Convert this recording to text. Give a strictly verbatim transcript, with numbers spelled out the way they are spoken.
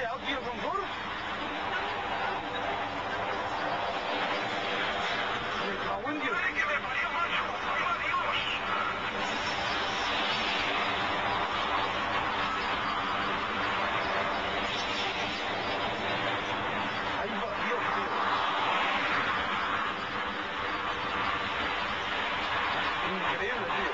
feo, tío, Concord. Me cago en Dios. ¡Que me parió, macho! ¡Ay, adiós! Ahí va Dios, tío. Increíble, tío.